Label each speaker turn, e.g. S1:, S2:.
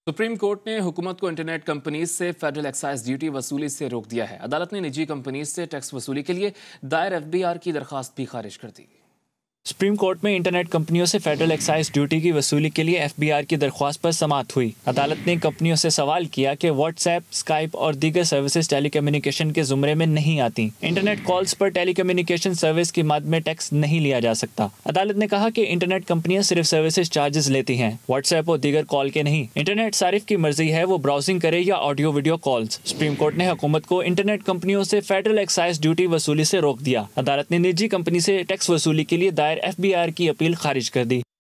S1: Supreme court ने हुकूमत को इंटरनेट कंपनीज से फेडरल एक्साइज ड्यूटी वसूली से रोक दिया है। अदालत ने निजी कंपनीज से टैक्स वसूली के लिए दायर एफबीआर की दरखास्त भी खारिज कर दी।
S2: सुप्रीम कोर्ट में इंटरनेट कंपनियों से फेडरल एक्साइज ड्यूटी की वसूली के लिए एफबीआर की दरख्वास्त पर समाअत हुई। अदालत ने कंपनियों से सवाल किया कि व्हाट्सएप, स्काइप और दीगर सर्विसेज टेलीकम्युनिकेशन के जुमरे में नहीं आती। इंटरनेट कॉल्स पर टेलीकम्युनिकेशन सर्विस की मद में टैक्स नहीं लिया जा सकता। अदालत ने कहा कि इंटरनेट कंपनियां सिर्फ सर्विसेज चार्जेस लेती हैं, व्हाट्सएप और दीगर कॉल के नहीं। इंटरनेट सारिफ की मर्जी है वो ब्राउजिंग करे या audio video calls. Supreme court ने हुकूमत को इंटरनेट कंपनियों से फेडरल एक्साइज ड्यूटी वसूली से रोक दिया। अदालत ने निजी कंपनी से टैक्स वसूली के लिए दायर एफबीआर की अपील खारिज कर दी।